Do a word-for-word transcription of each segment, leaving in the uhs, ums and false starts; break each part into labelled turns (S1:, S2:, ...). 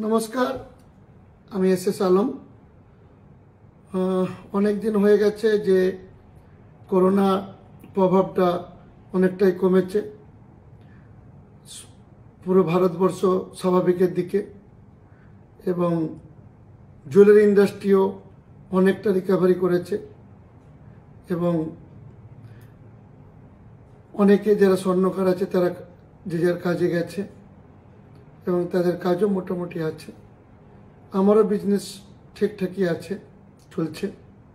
S1: नमस्कार আমি S S Alam. অনেক দিন হয়ে গেছে যে করোনা প্রভাবটা অনেকটাই কমেছে, পুরো ভারতবর্ষ স্বাভাবিকের দিকে এবং জুয়েলারি ইন্ডাস্ট্রিও অনেকটা রিকভারি করেছে এবং অনেকে যারা স্বর্ণকার আছে তারা যে যার কাজে গেছে এবং তাদের কাজও মোটামুটি আছে। আমারও বিজনেস ঠিকঠাকই আছে, চলছে।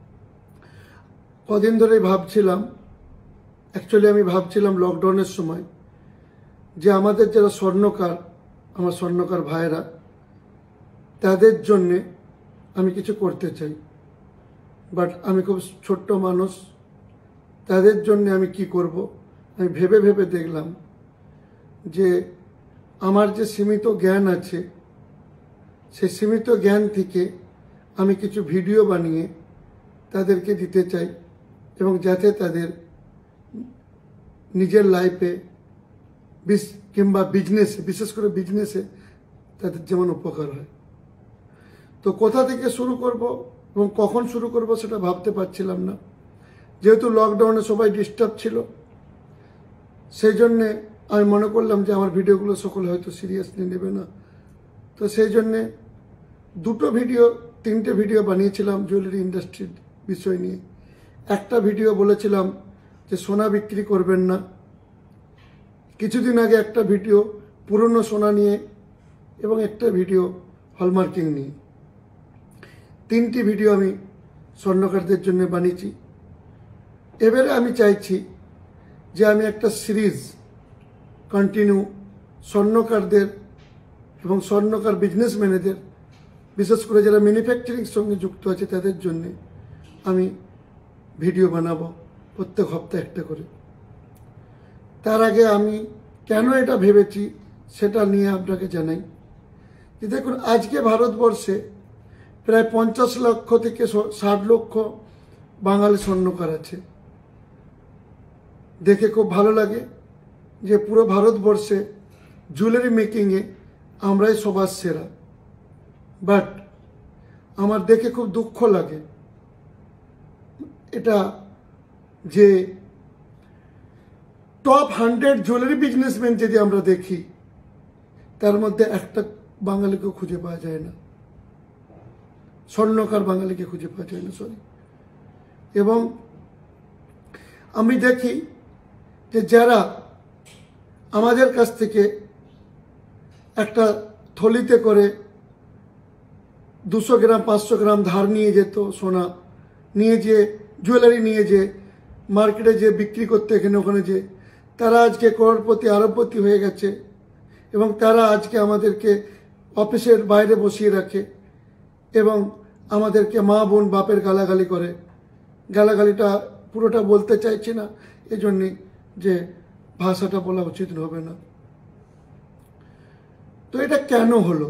S1: কদিন ধরেই ভাবছিলাম, অ্যাকচুয়ালি আমি ভাবছিলাম লকডাউনের সময় যে আমাদের যারা স্বর্ণকার, আমার স্বর্ণকার ভাইয়েরা, তাদের জন্যে আমি কিছু করতে চাই, বাট আমি খুব ছোট্ট মানুষ, তাদের জন্যে আমি কি করব আমি ভেবে ভেবে দেখলাম যে আমার যে সীমিত জ্ঞান আছে সেই সীমিত জ্ঞান থেকে আমি কিছু ভিডিও বানিয়ে তাদেরকে দিতে চাই এবং যাতে তাদের নিজের লাইফে কিংবা বিজনেসে, বিশেষ করে বিজনেসে তাদের যেমন উপকার হয়। তো কোথা থেকে শুরু করব এবং কখন শুরু করব সেটা ভাবতে পারছিলাম না, যেহেতু লকডাউনে সবাই ডিস্টার্ব ছিল। সেই জন্যে আমি মনে করলাম যে আমার ভিডিওগুলো সকলে হয়তো সিরিয়াসলি নেবে না, তো সেই জন্যে দুটো ভিডিও তিনটে ভিডিও বানিয়েছিলাম জুয়েলারি ইন্ডাস্ট্রির বিষয় নিয়ে। একটা ভিডিও বলেছিলাম যে সোনা বিক্রি করবেন না, কিছুদিন আগে একটা ভিডিও পুরনো সোনা নিয়ে এবং একটা ভিডিও হলমার্কিং নিয়ে। তিনটি ভিডিও আমি স্বর্ণকারদের জন্য বানিয়েছি। এবারে আমি চাইছি যে আমি একটা সিরিজ কন্টিনিউ স্বর্ণকারদের এবং স্বর্ণকার বিজনেসম্যানেদের, বিশেষ করে যারা ম্যানুফ্যাকচারিং সঙ্গে যুক্ত আছে তাদের জন্য আমি ভিডিও বানাবো প্রত্যেক সপ্তাহে একটা করে। তার আগে আমি কেন এটা ভেবেছি সেটা নিয়ে আপনাকে জানাই যে দেখুন, আজকে ভারতবর্ষে প্রায় পঞ্চাশ লক্ষ থেকে ষাট লক্ষ বাঙালি স্বর্ণকার আছে। দেখে খুব ভালো লাগে যে পুরো ভারতবর্ষে জুয়েলারি মেকিংয়ে আমরাই সবার সেরা। বাট আমার দেখে খুব দুঃখ লাগে এটা যে টপ হান্ড্রেড জুয়েলারি বিজনেসম্যান যদি আমরা দেখি তার মধ্যে একটা বাঙালিকে খুঁজে পাওয়া যায় না, স্বর্ণকার বাঙালিকে খুঁজে পাওয়া যায় না, সরি। এবং আমি দেখি যে যারা আমাদের কাছ থেকে একটা থলিতে করে দুশো গ্রাম পাঁচশো গ্রাম ধার নিয়ে যেত সোনা, নিয়ে যে জুয়েলারি নিয়ে যে মার্কেটে যে বিক্রি করতে এখানে ওখানে যে, তারা আজকে করোড়পতি আরবপতি হয়ে গেছে এবং তারা আজকে আমাদেরকে অফিসের বাইরে বসিয়ে রাখে এবং আমাদেরকে মা বোন বাপের গালাগালি করে। গালাগালিটা পুরোটা বলতে চাইছি না, এজন্যে যে ভাষাটা বলা উচিত হবে না। তো এটা কেন হলো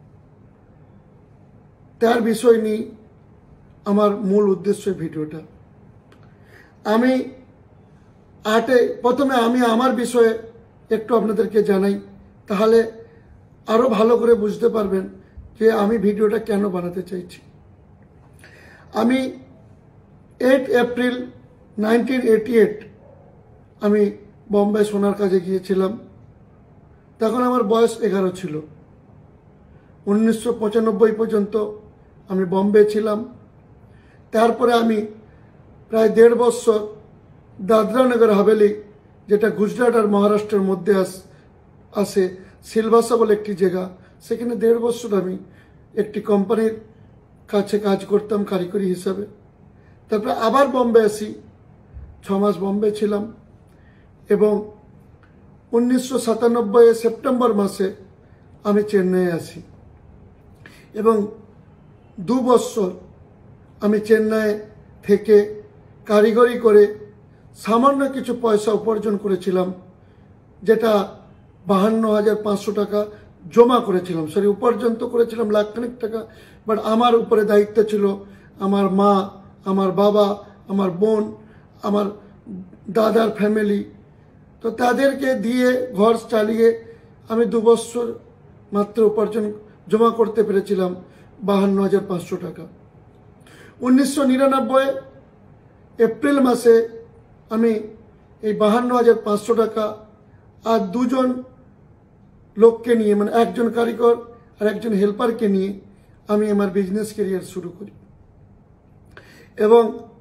S1: তার বিষয় নিয়ে আমার মূল উদ্দেশ্য ভিডিওটা। আমি আটে প্রথমে আমি আমার বিষয়ে একটু আপনাদেরকে জানাই, তাহলে আরও ভালো করে বুঝতে পারবেন যে আমি ভিডিওটা কেন বানাতে চাইছি। আমি eight April nineteen eighty eight আমি বম্বে সোনার কাজে গিয়েছিলাম। তখন আমার বয়স এগারো ছিল। উনিশশো পঁচানব্বই পর্যন্ত আমি বম্বে ছিলাম। তারপরে আমি প্রায় দেড় বছর দাদরা নগর হাভেলি, যেটা গুজরাট আর মহারাষ্ট্রের মধ্যে আস আসে সিলভাসা বলে একটি জায়গা, সেখানে দেড় বছর আমি একটি কোম্পানির কাছে কাজ করতাম কারিগরি হিসাবে। তারপরে আবার বম্বে আসি, ছ মাস বম্বে ছিলাম এবং উনিশশো সাতানব্বই সেপ্টেম্বর মাসে আমি চেন্নাই আসি এবং দু বছর আমি চেন্নাই থেকে কারিগরি করে সামান্য কিছু পয়সা উপার্জন করেছিলাম, যেটা বাহান্ন হাজার পাঁচশো টাকা জমা করেছিলাম। সরি, উপার্জন তো করেছিলাম লাখখানিক টাকা, বাট আমার উপরে দায়িত্ব ছিল আমার মা, আমার বাবা, আমার বোন, আমার দাদার ফ্যামিলি, তো তাদেরকে দিয়ে ঘর চালিয়ে আমি দু বছর মাত্র উপার্জন জমা করতে পেরেছিলাম বাহান্ন হাজার পাঁচশো টাকা। উনিশশো নিরানব্বই এপ্রিল মাসে আমি এই বাহান্ন হাজার পাঁচশো টাকা আর দুজন লোককে নিয়ে, মানে একজন কারিগর আর একজন হেল্পারকে নিয়ে আমি আমার বিজনেস ক্যারিয়ার শুরু করি। এবং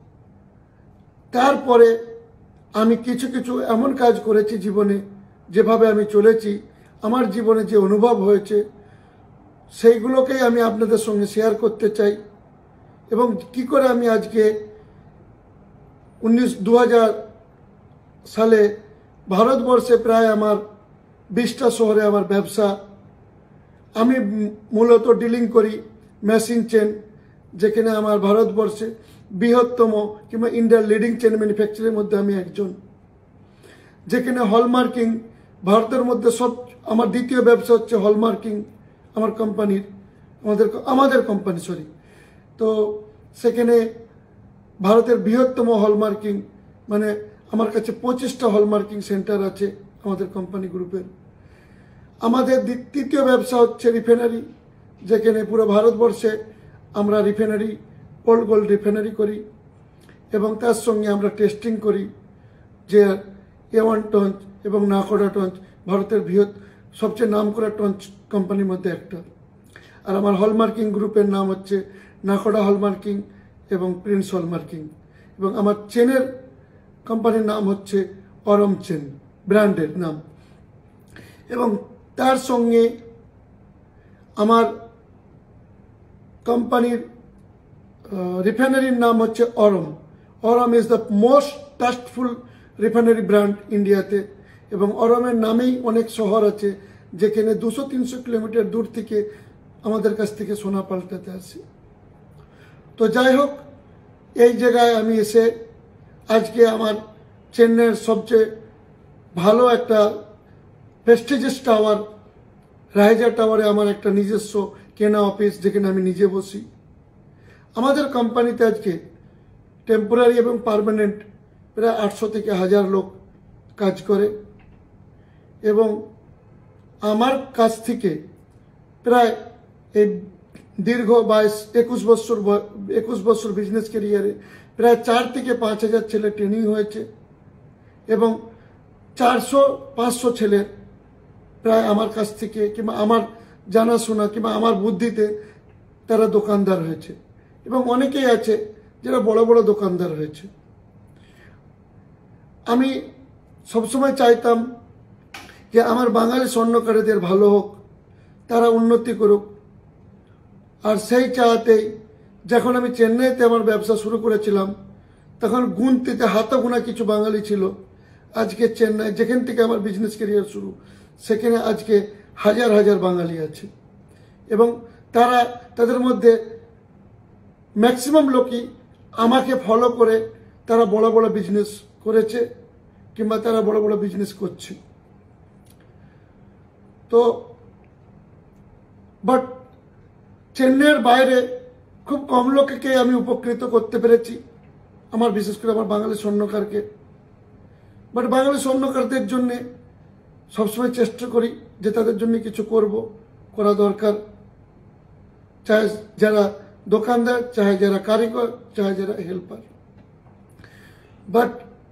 S1: তারপরে আমি কিছু কিছু এমন কাজ করেছি জীবনে, যেভাবে আমি চলেছি, আমার জীবনে যে অনুভব হয়েছে সেইগুলোকেই আমি আপনাদের সঙ্গে শেয়ার করতে চাই। এবং কি করে আমি আজকে উনিশ দু হাজার সালে ভারতবর্ষে প্রায় আমার বিশটা শহরে আমার ব্যবসা। আমি মূলত ডিলিং করি মেশিন চেন, যেখানে আমার ভারতবর্ষে বৃহত্তম কিংবা ইন্ডিয়ার লিডিং চেন ম্যানুফ্যাকচারের মধ্যে আমি একজন। যেখানে হলমার্কিং ভারতের মধ্যে সব, আমার দ্বিতীয় ব্যবসা হচ্ছে হলমার্কিং আমার কোম্পানির, আমাদের আমাদের কোম্পানি সরি। তো সেখানে ভারতের বৃহত্তম হলমার্কিং, মানে আমার কাছে পঁচিশটা হলমার্কিং সেন্টার আছে আমাদের কোম্পানি গ্রুপের। আমাদের তৃতীয় ব্যবসা হচ্ছে রিফাইনারি, যেখানে পুরো ভারতবর্ষে আমরা রিফাইনারি, ওল্ড গোল্ড রিফাইনারি করি এবং তার সঙ্গে আমরা টেস্টিং করি, যে এ ওয়ান টঞ্চ এবং নাকোডা টঞ্চ ভারতের বৃহৎ সবচেয়ে নাম করা টঞ্চ কোম্পানির মধ্যে একটা। আর আমার হলমার্কিং গ্রুপের নাম হচ্ছে নাকোডা হলমার্কিং এবং প্রিন্স হলমার্কিং, এবং আমার চেনের কোম্পানির নাম হচ্ছে অরম চেন, ব্র্যান্ডের নাম। এবং তার সঙ্গে আমার কোম্পানির রিফাইনারির নাম হচ্ছে Aurum. Aurum is the most trustful refinery brand ইন্ডিয়াতে। এবং অরমের নামেই অনেক শহর আছে, যেখানে দুশো তিনশো কিলোমিটার দূর থেকে আমাদের কাছ থেকে সোনা পাল্টাতে আসে। তো যাই হোক, এই জায়গায় আমি এসে আজকে আমার চেন্নাইয়ের সবচেয়ে ভালো একটা প্রেস্টিজিয়াস টাওয়ার, রাইজা টাওয়ারে আমার একটা নিজস্ব কেনা অফিস, যেখানে আমি নিজে বসি। আমাদের কোম্পানিতে আজকে টেম্পোরারি এবং পার্মানেন্ট প্রায় আটশো থেকে হাজার লোক কাজ করে। এবং আমার কাছ থেকে প্রায় এই দীর্ঘ বাইশ একুশ বছর একুশ বছর বিজনেস ক্যারিয়ারে প্রায় চার থেকে পাঁচ হাজার ছেলে ট্রেনিং হয়েছে। এবং চারশো পাঁচশো ছেলে প্রায় আমার কাছ থেকে কিংবা আমার জানাশোনা কিংবা আমার বুদ্ধিতে তারা দোকানদার হয়েছে। এবং অনেকেই আছে যারা বড় বড় দোকানদার হয়েছে। আমি সবসময় চাইতাম যে আমার বাঙালি স্বর্ণকারীদের ভালো হোক, তারা উন্নতি করুক। আর সেই চাওয়াতেই যখন আমি চেন্নাইতে আমার ব্যবসা শুরু করেছিলাম, তখন গুনতিতে হাতে গোনা কিছু বাঙালি ছিল। আজকে চেন্নাই, যেখান থেকে আমার বিজনেস ক্যারিয়ার শুরু, সেখানে আজকে হাজার হাজার বাঙালি আছে। এবং তারা, তাদের মধ্যে ম্যাক্সিমাম লোকই আমাকে ফলো করে তারা বড় বড় বিজনেস করেছে কিংবা তারা বড় বড় বিজনেস করছে। তো বাট চেন্নাইয়ের বাইরে খুব কম লোককে আমি উপকৃত করতে পেরেছি, আমার বিশেষ করে আমার বাঙালি স্বর্ণকারকে। বাট বাঙালি স্বর্ণকারদের জন্যে সবসময় চেষ্টা করি যে তাদের জন্য কিছু করব, করা দরকার। চাहे যারা দোকানদার, চাहे যারা কারিগর, চাहे যারা হেল্পার। বাট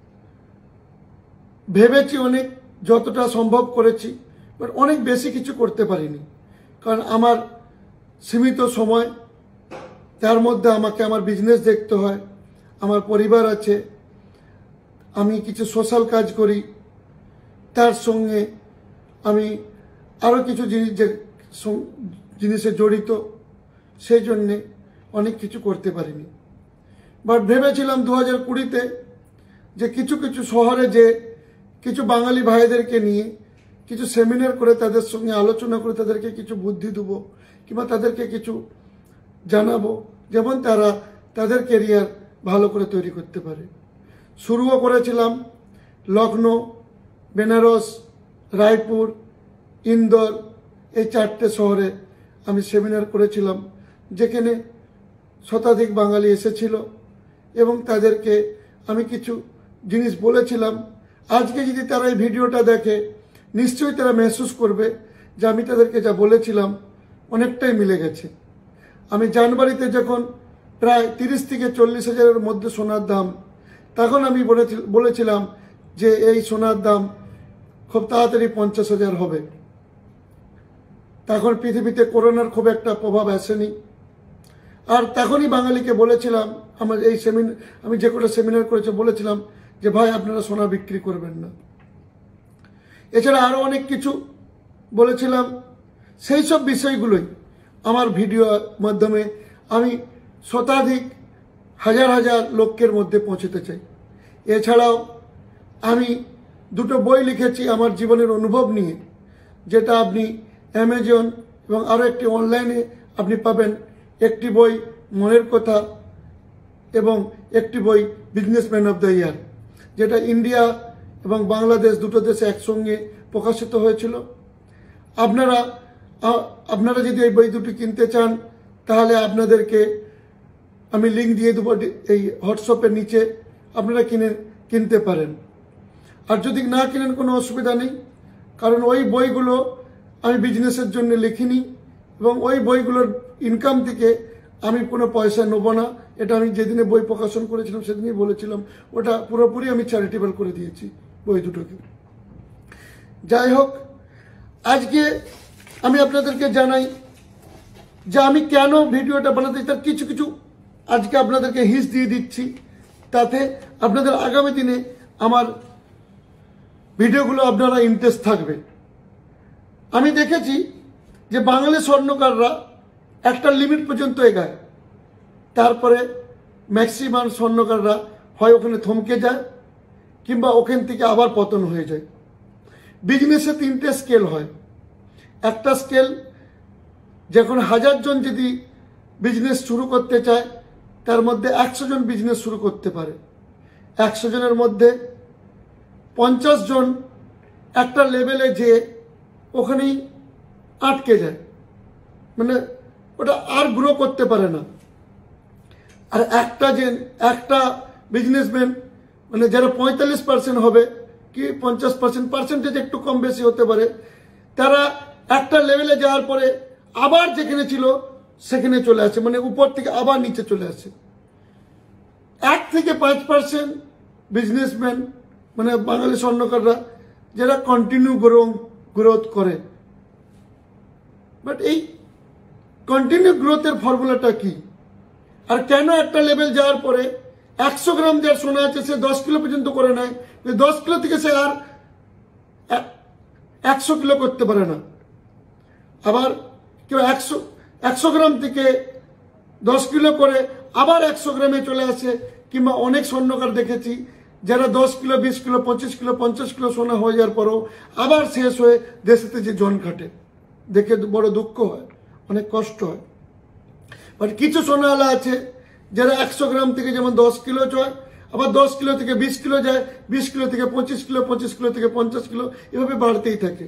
S1: ভেবেছি অনেক, যতটা সম্ভব করেছি, বাট অনেক বেশি কিছু করতে পারিনি। কারণ আমার সীমিত সময়, তার মধ্যে আমাকে আমার বিজনেস দেখতে হয়, আমার পরিবার আছে, আমি কিছু সোশ্যাল কাজ করি, তার সঙ্গে আমি আরও কিছু জিনিস যে জিনিসে জড়িত, সেই জন্যে অনেক কিছু করতে পারিনি। বাট ভেবেছিলাম দু হাজার কুড়িতে যে কিছু কিছু শহরে যে কিছু বাঙালি ভাইদেরকে নিয়ে কিছু সেমিনার করে তাদের সঙ্গে আলোচনা করে তাদেরকে কিছু বুদ্ধি দেবো কিংবা তাদেরকে কিছু জানাবো, যেমন তারা তাদের ক্যারিয়ার ভালো করে তৈরি করতে পারে। শুরুও করেছিলাম লখনৌ, বেনারস, রায়পুর, ইন্দোর, এই চারটে শহরে আমি সেমিনার করেছিলাম, যেখানে শতাধিক বাঙালি এসেছিল এবং তাদেরকে আমি কিছু জিনিস বলেছিলাম। আজকে যদি তারা এই ভিডিওটা দেখে, নিশ্চয়ই তারা মেহসুস করবে যে আমি তাদেরকে যা বলেছিলাম অনেকটাই মিলে গেছে। আমি জানুয়ারিতে যখন প্রায় তিরিশ থেকে চল্লিশ হাজারের মধ্যে সোনার দাম, তখন আমি বলেছিলাম যে এই সোনার দাম খুব তাড়াতাড়ি পঞ্চাশ হাজার হবে। তখন পৃথিবীতে করোনার খুব একটা প্রভাব আসেনি। আর তখনই বাঙালিকে বলেছিলাম, আমার এই সেমিনার আমি যে কটা সেমিনার করেছি বলেছিলাম যে ভাই আপনারা সোনা বিক্রি করবেন না। এছাড়া আরও অনেক কিছু বলেছিলাম। সেই সব বিষয়গুলোই আমার ভিডিওর মাধ্যমে আমি শতাধিক হাজার হাজার লোকের মধ্যে পৌঁছতে চাই। এছাড়াও আমি দুটো বই লিখেছি আমার জীবনের অনুভব নিয়ে, যেটা আপনি অ্যামাজন এবং আরও একটি অনলাইনে আপনি পাবেন। একটি বই মনের কথা এবং একটি বই বিজনেসম্যান অফ দ্য ইয়ার, যেটা ইন্ডিয়া এবং বাংলাদেশ দুটো দেশে একসঙ্গে প্রকাশিত হয়েছিল। আপনারা আপনারা যদি এই বই দুটি কিনতে চান তাহলে আপনাদেরকে আমি লিঙ্ক দিয়ে দেবো এই হোয়াটসঅ্যাপের নিচে, আপনারা কিনে কিনতে পারেন। আর যদি না কিনেন কোনো অসুবিধা নেই, কারণ ওই বইগুলো আমি বিজনেসের জন্য লিখিনি এবং ওই বইগুলোর ইনকাম থেকে আমি কোনো পয়সা নেব না। এটা আমি যেদিনে বই প্রকাশন করেছিলাম সেদিনই বলেছিলাম, ওটা পুরোপুরি আমি চ্যারিটেবল করে দিয়েছি বই দুটোকে। যাই হোক, আজকে আমি আপনাদেরকে জানাই যে আমি কেন ভিডিওটা বানাতে, তার কিছু কিছু আজকে আপনাদেরকে হিস দিয়ে দিচ্ছি, তাতে আপনাদের আগামী দিনে আমার ভিডিওগুলো আপনারা ইন্টারেস্ট থাকবে। আমি দেখেছি যে বাঙালি স্বর্ণকাররা একটা লিমিট পর্যন্ত এগায়, তারপরে ম্যাক্সিমাম স্বর্ণকাররা হয় ওখানে থমকে যায় কিংবা ওখান থেকে আবার পতন হয়ে যায়। বিজনেসে তিনটে স্কেল হয়। একটা স্কেল যখন হাজার জন যদি বিজনেস শুরু করতে চায় তার মধ্যে একশো জন বিজনেস শুরু করতে পারে। একশো জনের মধ্যে পঞ্চাশ জন একটা লেভেলে যেয়ে ওখানেই আটকে যায়, মানে ওটা আর গ্রো করতে পারে না। আর একটা যে একটা বিজনেসম্যান মানে যারা পঁয়তাল্লিশ পার্সেন্ট হবে কি পঞ্চাশ পার্সেন্ট পার্সেন্টেজ একটু কম বেশি হতে পারে, তারা একটা লেভেলে যাওয়ার পরে আবার যেখানে ছিল সেখানে চলে আসে, মানে উপর থেকে আবার নিচে চলে আসে। এক থেকে পাঁচ পার্সেন্ট বিজনেসম্যান মানে বাঙালি স্বর্ণকাররা যারা কন্টিনিউ গ্রো গ্রোথ করে। বাট এই কন্টিনিউ গ্রোথের ফর্মুলাটা কি, আর কেন একটা লেভেল যাওয়ার পরে একশো গ্রাম যার সোনা আছে সে দশ কিলো পর্যন্ত করে নেয়, দশ কিলো থেকে সে আর একশো কিলো করতে পারে না। আবার কেউ একশো একশো গ্রাম থেকে দশ কিলো করে আবার একশো গ্রামে চলে আসে। কিংবা অনেক স্বর্ণকার দেখেছি যারা দশ কিলো বিশ কিলো পঁচিশ কিলো পঞ্চাশ কিলো সোনা হয়ে যাওয়ার পরও আবার শেষ হয়ে দেশেতে যে জন কাটে, দেখে বড় দুঃখ হয়, অনেক কষ্ট হয়। বাট কিছু সোনাওয়ালা আছে যারা একশো গ্রাম থেকে যেমন দশ কিলো যায়, আবার দশ কিলো থেকে বিশ কিলো যায়, বিশ কিলো থেকে পঁচিশ কিলো পঁচিশ কিলো থেকে পঞ্চাশ কিলো, এভাবে বাড়তেই থাকে।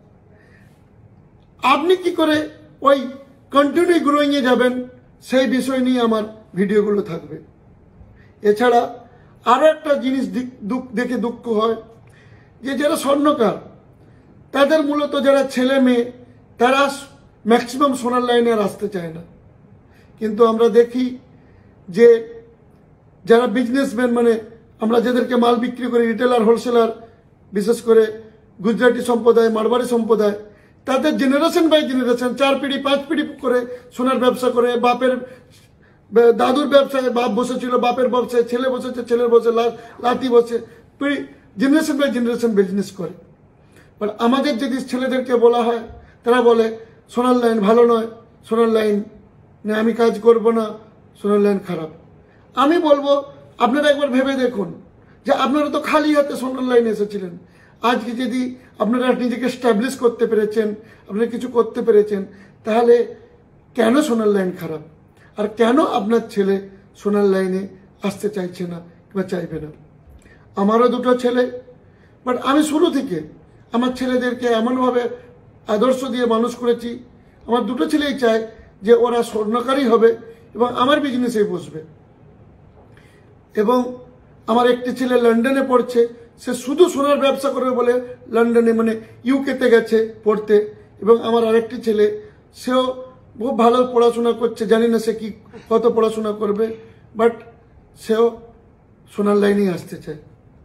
S1: আপনি কি করে ওই কন্টিনিউ গ্রোয়িংয়ে যাবেন সেই বিষয় নিয়ে আমার ভিডিওগুলো থাকবে। এছাড়া আরও একটা জিনিস দেখে দুঃখ হয় যে যারা স্বর্ণকার তাদের মূলত যারা ছেলে মেয়ে তারা ম্যাক্সিমাম সোনার লাইনে আর আসতে চায় না। কিন্তু আমরা দেখি যে যারা বিজনেসম্যান মানে আমরা যাদেরকে মাল বিক্রি করি, রিটেলার হোলসেলার, বিশেষ করে গুজরাটি সম্প্রদায় মারবাড়ি সম্প্রদায়, তাদের জেনারেশন বাই জেনারেশন চার পিঢ়ি পাঁচ পিঢ়ি করে সোনার ব্যবসা করে, বাপের দাদুর ব্যবসায় বাপ বসেছিল, বাপের ব্যবসায় ছেলে বসেছে, ছেলের বসে লাতি বসে, জেনারেশন বাই জেনারেশন বিজনেস করে। বাট আমাদের যদি ছেলেদেরকে বলা হয় তারা বলে সোনার লাইন ভালো নয়, সোনার লাইন না আমি কাজ করব না, সোনার লাইন খারাপ। আমি বলবো আপনারা একবার ভেবে দেখুন যে আপনারা তো খালি হাতে সোনার লাইনে এসেছিলেন। আজকে যদি আপনারা নিজেকে স্ট্যাবলিশ করতে পেরেছেন, আপনারা কিছু করতে পেরেছেন, তাহলে কেন সোনার লাইন খারাপ? আর কেন আপনার ছেলে সোনার লাইনে আসতে চাইছে না বা চাইবে না? আমারও দুটো ছেলে, বাট আমি শুরু থেকে আমার ছেলেদেরকে এমনভাবে আদর্শ দিয়ে মানুষ করেছি, আমার দুটো ছেলেই চায় যে ওরা স্বর্ণকারী হবে এবং আমার বিজনেসে বসবে। এবং আমার একটি ছেলে লন্ডনে পড়ছে, সে শুধু সোনার ব্যবসা করবে বলে লন্ডনে মানে ইউকেতে গেছে পড়তে। এবং আমার আরেকটি ছেলে সেও খুব ভালো পড়াশোনা করছে, জানি না সে কি কত পড়াশোনা করবে, বাট সেও সোনার লাইনেই আসতে চায়।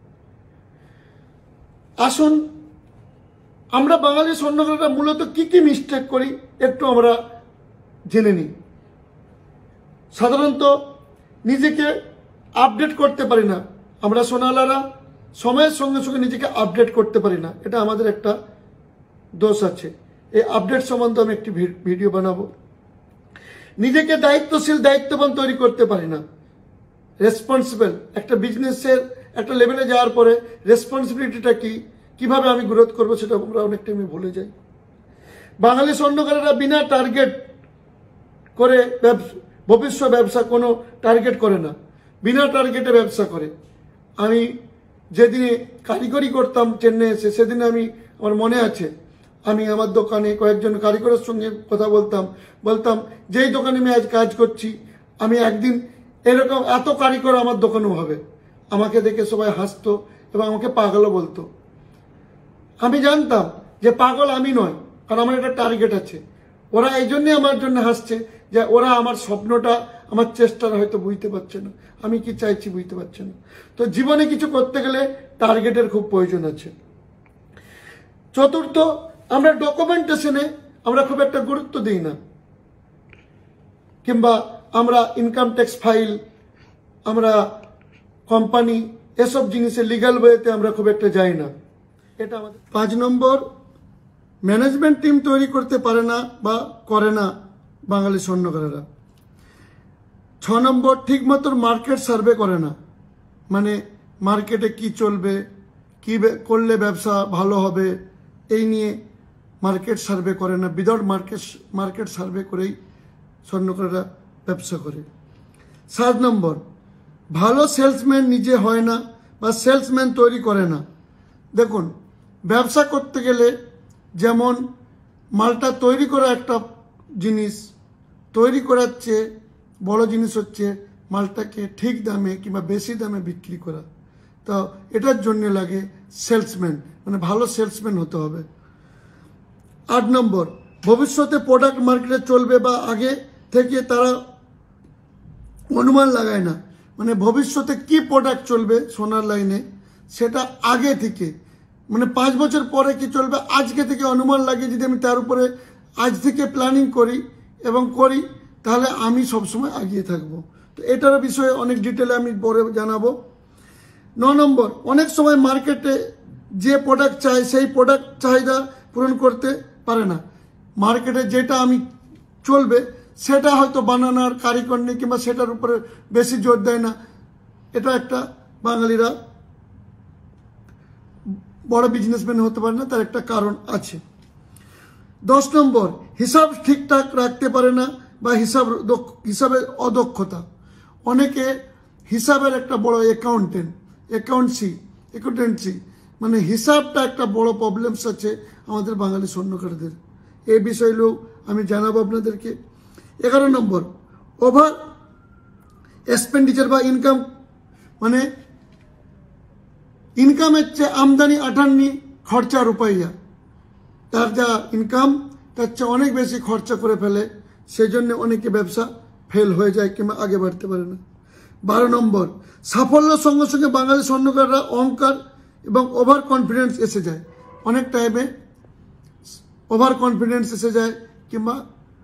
S1: আসুন আমরা বাঙালি স্বর্ণকাররা মূলত কি কি মিস্টেক করি একটু আমরা জেনে নিই। সাধারণত নিজেকে আপডেট করতে পারি না আমরা সোনালারা, সময়ের সঙ্গে সঙ্গে নিজেকে আপডেট করতে পারি না, এটা আমাদের একটা দোষ আছে। এই আপডেট সম্বন্ধে আমি একটি ভিডিও বানাবো। নিজেকে দায়িত্বশীল দায়িত্ববান তৈরি করতে পারি না, রেসপন্সিবল। একটা বিজনেসের একটা লেভেলে যাওয়ার পরে রেসপন্সিবিলিটিটা কি, কিভাবে আমি গ্রোথ করবো, সেটা আমরা অনেকটা আমি ভুলে যাই। বাঙালি স্বর্ণকারেরা বিনা টার্গেট করে ভবিষ্যৎ ব্যবসা কোনো টার্গেট করে না, বিনা টার্গেটে ব্যবসা করে। আমি যেদিনে কারিগরি করতাম চেন্নাই এসে, সেদিনে আমি আমার মনে আছে আমি আমার দোকানে কয়েকজন কারিগরের সঙ্গে কথা বলতাম, বলতাম যেই দোকানে আমি আজ কাজ করছি আমি একদিন এরকম এত কারিগর আমার দোকানেও হবে। আমাকে দেখে সবাই হাসতো এবং আমাকে পাগলও বলতো। আমি জানতাম যে পাগল আমি নয়, কারণ আমার একটা টার্গেট আছে। ওরা এই জন্যে আমার জন্য হাসছে যে ওরা আমার স্বপ্নটা, আমার চেষ্টাটা হয়তো বুঝতে পারছে না, আমি কি চাইছি বুঝতে পারছে না। তো জীবনে কিছু করতে গেলে টার্গেটের খুব প্রয়োজন আছে। চতুর্থ, আমরা ডকুমেন্টেশনে আমরা খুব একটা গুরুত্ব দিই না, কিংবা আমরা ইনকাম ট্যাক্স ফাইল, আমরা কোম্পানি, এসব জিনিসে লিগ্যাল ওয়েতে আমরা খুব একটা যাই না, এটা আমাদের। পাঁচ নম্বর, ম্যানেজমেন্ট টিম তৈরি করতে পারে না বা করে না বাঙালি স্বর্ণকারেরা। ছ নম্বর, ঠিক মতো মার্কেট সার্ভে করে না, মানে মার্কেটে কি চলবে, কি করলে ব্যবসা ভালো হবে, এই নিয়ে মার্কেট সার্ভে করে না। উইদাউট মার্কেট মার্কেট সার্ভে করেই স্বর্ণকারেরা ব্যবসা করে। সাত নম্বর, ভালো সেলসম্যান নিজে হয় না বা সেলসম্যান তৈরি করে না। দেখুন, ব্যবসা করতে গেলে যেমন মালটা তৈরি করা একটা জিনিস, তৈরি করার চেয়ে বড় জিনিস হচ্ছে মালটাকে ঠিক দামে কিংবা বেশি দামে বিক্রি করা। তো এটার জন্য লাগে সেলসম্যান, মানে ভালো সেলসম্যান হতে হবে। আট নম্বর, ভবিষ্যতে প্রোডাক্ট মার্কেটে চলবে বা আগে থেকে তারা অনুমান লাগায় না, মানে ভবিষ্যতে কি প্রোডাক্ট চলবে সোনার লাইনে সেটা আগে থেকে, মানে পাঁচ বছর পরে কি চলবে আজকে থেকে অনুমান লাগিয়ে যদি আমি তার উপরে আজ থেকে প্ল্যানিং করি এবং করি, তাহলে আমি সবসময় এগিয়ে থাকবো। তো এটার বিষয়ে অনেক ডিটেলে আমি পরে জানাবো। ন নম্বর, অনেক সময় মার্কেটে যে প্রোডাক্ট চাই সেই প্রোডাক্ট চাহিদা পূরণ করতে পারে না। মার্কেটে যেটা আমি চলবে সেটা হয়তো বানানোর কারিগর নেই কিংবা সেটার উপরে বেশি জোর দেয় না। এটা একটা বাঙালিরা বড় বিজনেসম্যান হতে পারে না, তার একটা কারণ আছে। দশ নম্বর, হিসাব ঠিকঠাক রাখতে পারে না বা হিসাব হিসাবের অদক্ষতা। অনেকে হিসাবের একটা বড় অ্যাকাউন্টেন্ট অ্যাকাউন্টসি অ্যাকাউন্টেন্সি মানে হিসাবটা একটা বড় প্রবলেমস আছে আমাদের বাঙালি স্বর্ণকারদের। এই বিষয়গুলো আমি জানাবো আপনাদেরকে। এগারো নম্বর, ওভার এক্সপেন্ডিচার বা ইনকাম, মানে ইনকামের চেয়ে আমদানি আটান্নি, খরচা রুপাইয়া। তার যা ইনকাম তার চেয়ে অনেক বেশি খরচা করে ফেলে, সেই জন্য অনেকে ব্যবসা ফেল হয়ে যায় কিংবা আগে বাড়তে পারে না। বারো নম্বর, সাফল্যের সঙ্গে সঙ্গে বাঙালি স্বর্ণকাররা অহংকার এবং ওভার কনফিডেন্স এসে যায়। অনেক টাইমে ওভার কনফিডেন্স এসে যায় কিংবা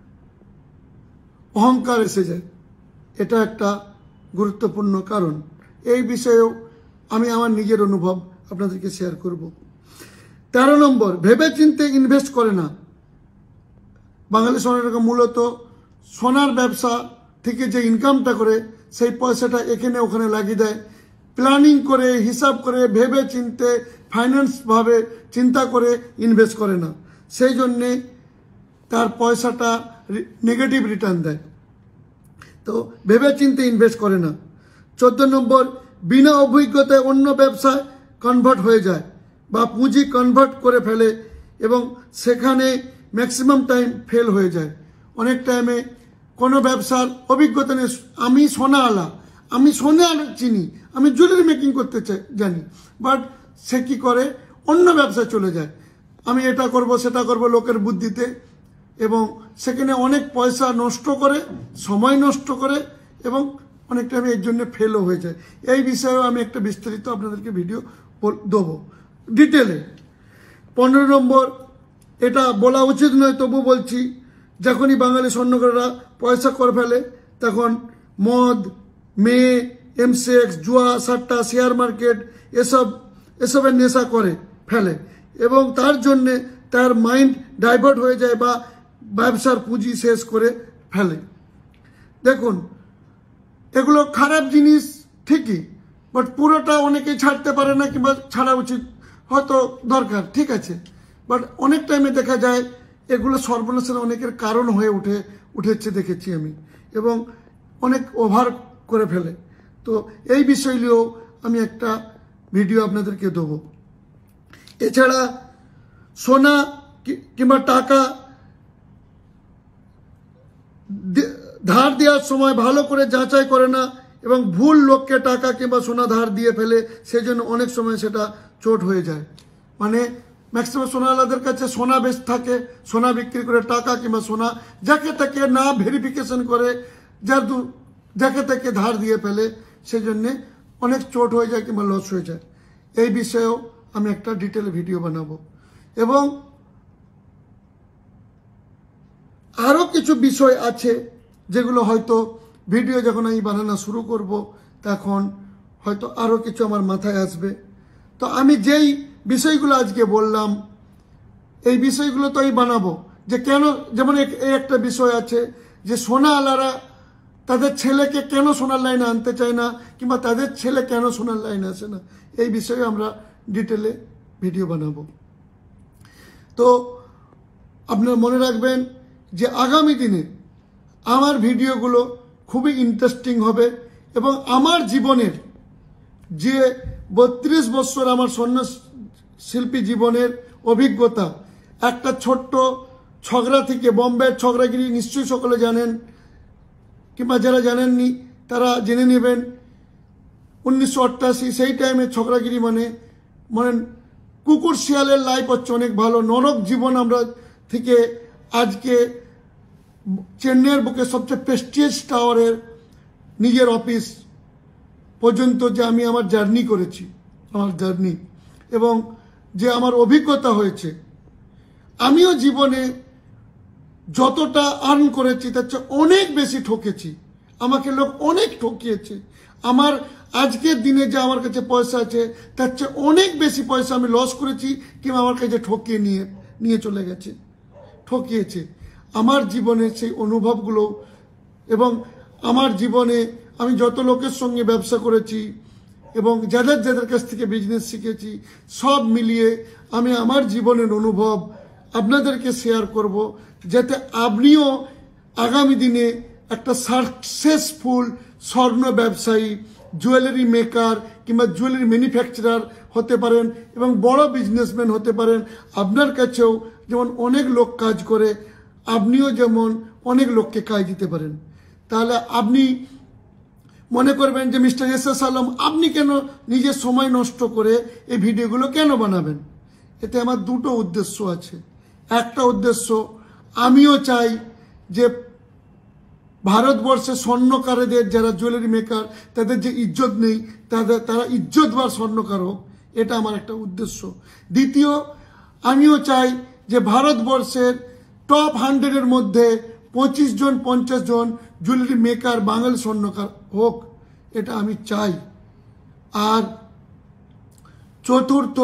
S1: অহংকার এসে যায়, এটা একটা গুরুত্বপূর্ণ কারণ। এই বিষয়েও আমি আমার নিজের অনুভব আপনাদেরকে শেয়ার করব। তেরো নম্বর, ভেবে চিন্তে ইনভেস্ট করে না। বাঙালি স্বর্ণকাররা মূলত সোনার ব্যবসা থেকে যে ইনকামটা করে সেই পয়সাটা এখানে ওখানে লাগিয়ে দেয়। প্ল্যানিং করে, হিসাব করে, ভেবে চিনতে, ফাইন্যান্সভাবে চিন্তা করে ইনভেস্ট করে না, সেই জন্যে তার পয়সাটা নেগেটিভ রিটার্ন দেয়। তো ভেবে চিনতে ইনভেস্ট করে না। চোদ্দ নম্বর, বিনা অভিজ্ঞতায় অন্য ব্যবসায় কনভার্ট হয়ে যায় বা পুঁজি কনভার্ট করে ফেলে এবং সেখানে ম্যাক্সিমাম টাইম ফেল হয়ে যায়। অনেক টাইমে কোনো ব্যবসার অভিজ্ঞতা নেই, আমি সোনা আলা, আমি সোনা আলা চিনি, আমি জুয়েলারি মেকিং করতে চাই জানি, বাট সে কী করে অন্য ব্যবসায় চলে যায়। আমি এটা করব সেটা করব লোকের বুদ্ধিতে, এবং সেখানে অনেক পয়সা নষ্ট করে, সময় নষ্ট করে এবং অনেকটা আমি এর জন্য ফেলও হয়ে যায়। এই বিষয়েও আমি একটা বিস্তারিত আপনাদেরকে ভিডিও দেবো ডিটেলে। পনেরো নম্বর, এটা বলা উচিত নয় তবু বলছি, যখনই বাঙালি স্বর্ণকাররা পয়সা করে ফেলে তখন মদ, মেয়ে, এমসেক্স, জুয়া, সাট্টা, শেয়ার মার্কেট এসব এসবের নেশা করে ফেলে এবং তার জন্যে তার মাইন্ড ডাইভার্ট হয়ে যায় বা ব্যবসার পুঁজি শেষ করে ফেলে। দেখুন, এগুলো খারাপ জিনিস ঠিকই, বাট পুরোটা অনেকে ছাড়তে পারে না কিংবা ছাড়া উচিত হয়তো দরকার, ঠিক আছে, বাট অনেক টাইমে দেখা যায় এগুলো সর্বনাশের অনেকের কারণ হয়ে উঠে উঠেছে দেখেছি আমি, এবং অনেক ওভার করে ফেলে। তো এই বিষয় নিয়েও আমি একটা ভিডিও আপনাদেরকে দেবো। এছাড়া সোনা কিংবা টাকা ধার দেওয়ার সময় ভালো করে যাচাই করে না এবং ভুল লোককে টাকা কিংবা সোনা ধার দিয়ে ফেলে, সেজন্য অনেক সময় সেটা চোট হয়ে যায়। মানে ম্যাক্সিমাম সোনাওয়ালাদের কাছে সোনা বেশ থাকে, সোনা বিক্রি করে টাকা কিংবা সোনা যাকে তাকে না ভেরিফিকেশন করে যার দু যাকে তাকে ধার দিয়ে ফেলে, সেই জন্যে অনেক চোট হয়ে যায় কিংবা লস হয়ে যায়। এই বিষয়েও আমি একটা ডিটেলে ভিডিও বানাবো। এবং আরও কিছু বিষয় আছে যেগুলো হয়তো ভিডিও যখন আমি বানানো শুরু করব তখন হয়তো আরও কিছু আমার মাথায় আসবে। তো আমি যেই বিষয়গুলো আজকে বললাম এই বিষয়গুলো তো আমি বানাবো, যে কেন, যেমন এই একটা বিষয় আছে যে সোনাওয়ালারা তাদের ছেলেকে কেন সোনার লাইনে আনতে চায় না কিংবা তাদের ছেলে কেন সোনার লাইনে আসে না, এই বিষয়ে আমরা ডিটেলে ভিডিও বানাবো। তো আপনারা মনে রাখবেন যে আগামী দিনে আমার ভিডিওগুলো খুবই ইন্টারেস্টিং হবে এবং আমার জীবনের যে বত্রিশ বছর আমার স্বর্ণ শিল্পী জীবনের অভিজ্ঞতা, একটা ছোট্ট ছগড়া থেকে, বোম্বের ছগড়াগিরি নিশ্চয়ই সকলে জানেন কিংবা যারা জানেননি তারা জেনে নেবেন। উনিশশো অষ্টাশি সেই টাইমে ছগড়াগিরি মানে মানে কুকুর শিয়ালের লাইফ হচ্ছে অনেক ভালো, নরক জীবন আমরা থেকে আজকে চেন্নাইয়ের বুকে সবচেয়ে প্রেস্টিজিয়াস টাওয়ারের নিজের অফিস পর্যন্ত যে আমি আমার জার্নি করেছি, আমার জার্নি এবং যে আমার অভিজ্ঞতা হয়েছে, আমিও জীবনে যতটা আর্ন করেছি তার চেয়ে অনেক বেশি ঠকেছি, আমাকে লোক অনেক ঠকিয়েছে। আমার আজকের দিনে যে আমার কাছে পয়সা আছে তার চেয়ে অনেক বেশি পয়সা আমি লস করেছি কিংবা আমার কাছে ঠকিয়ে নিয়ে নিয়ে চলে গেছে, ঠকিয়েছে। আমার জীবনের সেই অনুভবগুলো এবং আমার জীবনে আমি যত লোকের সঙ্গে ব্যবসা করেছি এবং যাদের যাদের কাছ থেকে বিজনেস শিখেছি, সব মিলিয়ে আমি আমার জীবনের অনুভব আপনাদেরকে শেয়ার করব, যাতে আপনিও আগামী দিনে একটা সাকসেসফুল স্বর্ণ ব্যবসায়ী, জুয়েলারি মেকার কিংবা জুয়েলারি ম্যানুফ্যাকচারার হতে পারেন এবং বড় বিজনেসম্যান হতে পারেন। আপনার কাছেও যেমন অনেক লোক কাজ করে, আপনিও যেমন অনেক লোককে কাজ দিতে পারেন। তাহলে আপনি মনে করবেন যে মিস্টার এস এস আলম আপনি কেন নিজের সময় নষ্ট করে এই ভিডিওগুলো কেন বানাবেন? এতে আমার দুটো উদ্দেশ্য আছে। একটা উদ্দেশ্য, আমিও চাই যে ভারতবর্ষে স্বর্ণকারদের যারা জুয়েলারি মেকার তাদের যে ইজ্জত নেই তাদের তারা ইজ্জতবার স্বর্ণকার হোক, এটা আমার একটা উদ্দেশ্য। দ্বিতীয়, আমিও চাই যে ভারতবর্ষের টপ হান্ড্রেডের মধ্যে পঁচিশ জন পঞ্চাশ জন জুয়েলারি মেকার বাঙালি স্বর্ণকার হোক, এটা আমি চাই। আর চতুর্থ,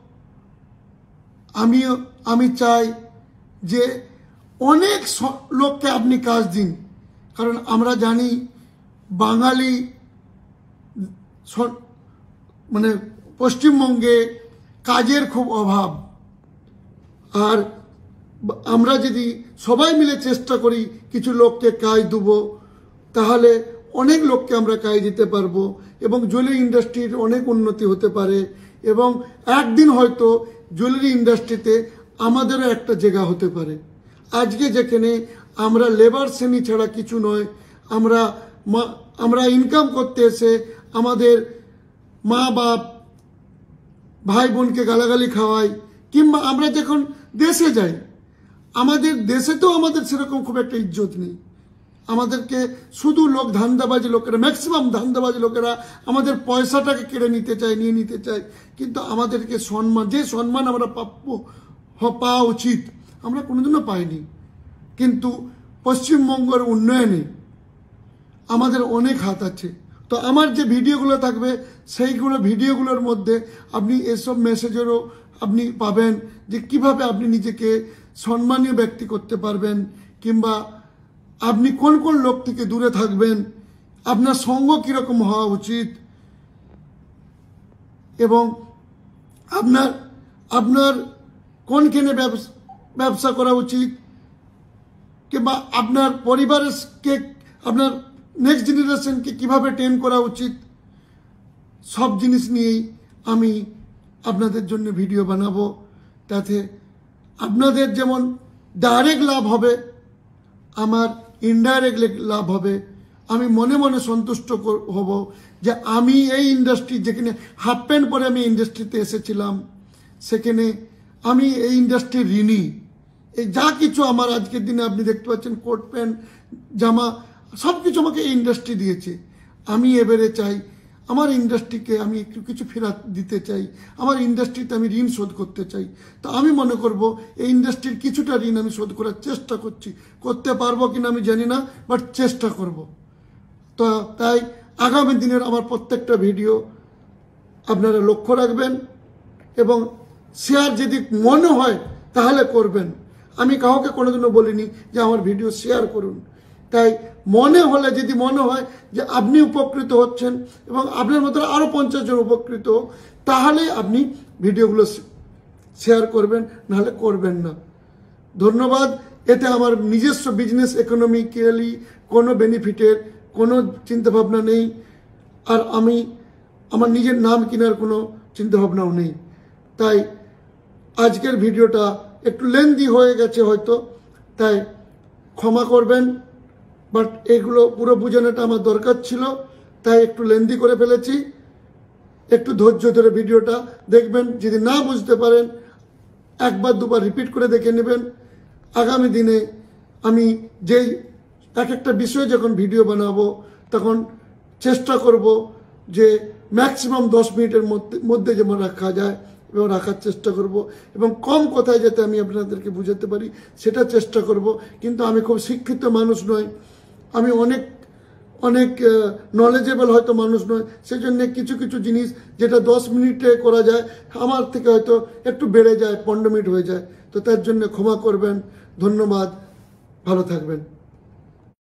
S1: আমিও আমি চাই যে অনেক লোককে আপনি কাজ দিন, কারণ আমরা জানি বাঙালি মানে পশ্চিমবঙ্গে কাজের খুব অভাব। আর আমরা যদি সবাই মিলে চেষ্টা করি কিছু লোককে কাজ দেবো, তাহলে অনেক লোককে আমরা কাজ দিতে পারবো এবং জুয়েলারি ইন্ডাস্ট্রির অনেক উন্নতি হতে পারে এবং একদিন হয়তো জুয়েলারি ইন্ডাস্ট্রিতে আমাদেরও একটা জায়গা হতে পারে। আজকে যেখানে আমরা লেবার শ্রেণী ছাড়া কিছু নয়, আমরা আমরা ইনকাম করতে এসে আমাদের মা বাপ ভাই বোনকে গালাগালি খাওয়াই, কিংবা আমরা যখন দেশে যাই আমাদের দেশে তো আমাদের সেরকম খুব একটা ইজ্জত নেই। আমাদেরকে শুধু লোক ধান্দাবাজি লোকেরা, ম্যাক্সিমাম ধান্দাবাজি লোকেরা আমাদের পয়সাটাকে কেড়ে নিতে চায়, নিয়ে নিতে চায়। কিন্তু আমাদেরকে সম্মান, যে সম্মান আমরা প্রাপ্য পাওয়া উচিত, আমরা কোনোদিনও পাইনি। কিন্তু পশ্চিমবঙ্গের উন্নয়নে আমাদের অনেক হাত আছে। তো আমার যে ভিডিওগুলো থাকবে সেইগুলো ভিডিওগুলোর মধ্যে আপনি এসব মেসেজেরও আপনি পাবেন যে কিভাবে আপনি নিজেকে সম্মানীয় ব্যক্তি করতে পারবেন, কিংবা আপনি কোন কোন লোক থেকে দূরে থাকবেন, আপনার সঙ্গ কীরকম হওয়া উচিত, এবং আপনার আপনার কোনখানে ব্যবসা করা উচিত, কিংবা আপনার পরিবারকে, আপনার নেক্সট জেনারেশনকে কিভাবে ট্রেন করা উচিত, সব জিনিস নিয়েই আমি আপনাদের জন্য ভিডিও বানাবো। তাতে আপনাদের যেমন ডাইরেক্ট লাভ হবে, আমার ইনডাইরেক্ট লাভ হবে। আমি মনে মনে সন্তুষ্ট হব যে আমি এই ইন্ডাস্ট্রি, যেখানে হাফ প্যান্ট পরে আমি ইন্ডাস্ট্রিতে এসেছিলাম, সেখানে আমি এই ইন্ডাস্ট্রির ঋণী। এই যা কিছু আমার আজকের দিনে আপনি দেখতে পাচ্ছেন, কোট প্যান্ট জামা সব কিছু আমাকে এই ইন্ডাস্ট্রি দিয়েছে। আমি এবারে চাই আমার ইন্ডাস্ট্রিকে আমি একটু কিছু ফেরত দিতে চাই, আমার ইন্ডাস্ট্রিতে আমি ঋণ শোধ করতে চাই। তো আমি মনে করব এই ইন্ডাস্ট্রির কিছুটা ঋণ আমি শোধ করার চেষ্টা করছি, করতে পারবো কিনা আমি জানি না, বাট চেষ্টা করব। তো তাই আগামী দিনের আমার প্রত্যেকটা ভিডিও আপনারা লক্ষ্য রাখবেন, এবং শেয়ার যদি মনে হয় তাহলে করবেন। আমি কাউকে কোনোদিনও বলিনি যে আমার ভিডিও শেয়ার করুন। তাই মনে হলে, যদি মনে হয় যে আপনি উপকৃত হচ্ছেন এবং আপনার মতো আরও পঞ্চাশ জন উপকৃত, তাহলে আপনি ভিডিওগুলো শেয়ার করবেন, নাহলে করবেন না। ধন্যবাদ। এতে আমার নিজস্ব বিজনেস ইকোনমিক্যালি কোনো বেনিফিটের কোনো চিন্তাভাবনা নেই, আর আমি আমার নিজের নাম কেনার কোনো চিন্তাভাবনাও নেই। তাই আজকের ভিডিওটা একটু লেন্দি হয়ে গেছে হয়তো, তাই ক্ষমা করবেন। বাট এগুলো পুরো বোঝানোটা আমার দরকার ছিল, তাই একটু লেন্দি করে ফেলেছি। একটু ধৈর্য ধরে ভিডিওটা দেখবেন। যদি না বুঝতে পারেন একবার দুবার রিপিট করে দেখে নেবেন। আগামী দিনে আমি যেই এক একটা বিষয়ে যখন ভিডিও বানাবো, তখন চেষ্টা করব যে ম্যাক্সিমাম দশ মিনিটের মধ্যে মধ্যে যেমন রাখা যায় এবং রাখার চেষ্টা করব, এবং কম কথায় যাতে আমি আপনাদেরকে বুঝাতে পারি সেটা চেষ্টা করব। কিন্তু আমি খুব শিক্ষিত মানুষ নই, আমি অনেক অনেক নলেজেবল হয়তো মানুষ নয়, সেই জন্য কিছু কিছু জিনিস যেটা দশ মিনিটে করা যায় আমার থেকে হয়তো একটু বেড়ে যায়, পনেরো মিনিট হয়ে যায়। তো তার জন্য ক্ষমা করবেন। ধন্যবাদ, ভালো থাকবেন।